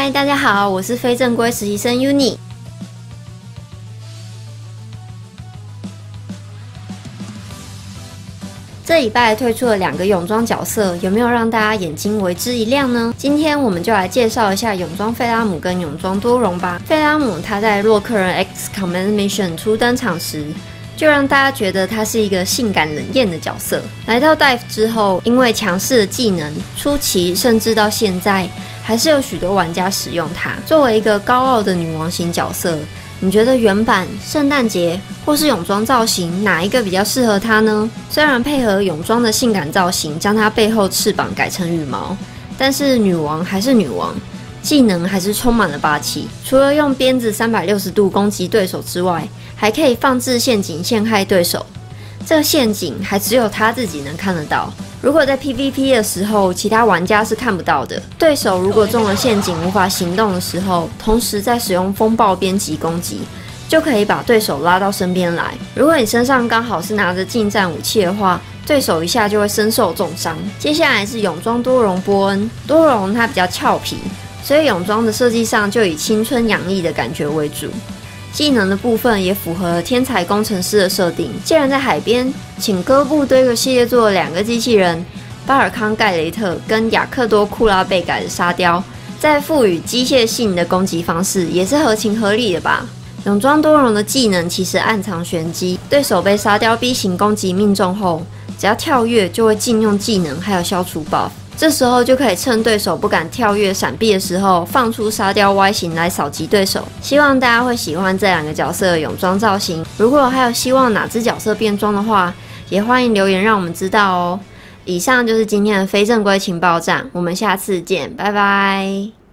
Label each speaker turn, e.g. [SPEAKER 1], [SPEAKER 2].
[SPEAKER 1] 嗨，大家好，我是非正规实习生 Uni。这礼拜推出了2个泳装角色，有没有让大家眼睛为之一亮呢？今天我们就来介绍一下泳装费拉姆跟泳装多荣吧。费拉姆他在洛克人 X Command Mission 初登场时，就让大家觉得他是一个性感冷艳的角色。来到 Dive 之后，因为强势的技能，初期甚至到现在，还是有许多玩家使用它。作为一个高傲的女王型角色，你觉得原版、圣诞节或是泳装造型哪一个比较适合她呢？虽然配合泳装的性感造型，将她背后翅膀改成羽毛，但是女王还是女王，技能还是充满了霸气。除了用鞭子360度攻击对手之外，还可以放置陷阱陷害对手。这个陷阱还只有她自己能看得到。如果在 PVP 的时候，其他玩家是看不到的。对手如果中了陷阱无法行动的时候，同时在使用风暴编辑攻击，就可以把对手拉到身边来。如果你身上刚好是拿着近战武器的话，对手一下就会身受重伤。接下来是泳装多荣波恩。多荣它比较俏皮，所以泳装的设计上就以青春洋溢的感觉为主。技能的部分也符合天才工程师的设定。既然在海边，请哥布堆个系列做了2个机器人，巴尔康盖雷特跟雅克多库拉贝改的沙雕，再赋予机械性的攻击方式，也是合情合理的吧。泳装多荣的技能其实暗藏玄机，对手被沙雕 B 型攻击命中后，只要跳跃就会禁用技能，还有消除 buff。这时候就可以趁对手不敢跳跃闪避的时候，放出沙雕 Y 型来扫击对手。希望大家会喜欢这2个角色的泳装造型。如果还有希望哪只角色变装的话，也欢迎留言让我们知道哦。以上就是今天的非正规情报站，我们下次见，拜拜。